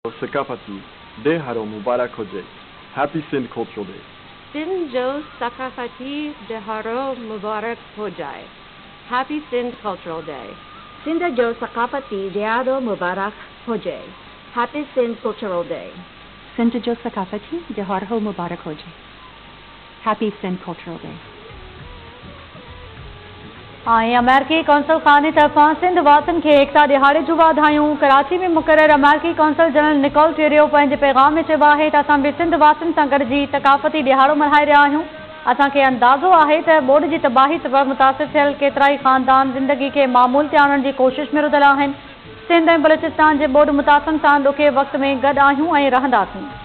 Sakafati Deharo Mubarak Hoje. Happy Sindh Cultural Day. Sindh Jo Sakafati Deharo Mubarak Hoje. Happy Sindh Cultural Day. Sindh Jo Sakafati Deharo Mubarak Hoje. Happy Sindh Cultural Day. Sindh Jo Sakafati Deharo Mubarak Hoje. Happy Sindh Cultural Day. अमेरिकी consul खाने तरफां सिंध वासिन खे एकता दिहाड़े जूं वाधायूं। कराची में मुक़रर अमेरिकी कौंसल जनरल निकोल थेरियो पंहिंजे पैगाम में चयो आहे त असां बि सिंध वासिन सां गॾिजी तकाफ़ती दिहाड़ो मल्हाए रहिया आहियूं। असांखे अंदाज़ो आहे त ॿोॾि जी तबाही सबबि मुतासिर थियल केतिरा ई ख़ानदान ज़िंदगी खे मामूल ते आणण जी कोशिश में रुधल आहिनि। सिंध ऐं बलूचिस्तान जे ॿोॾि मुतासिन सां ॾुखे वक़्त में गॾु आहियूं ऐं रहंदासीं।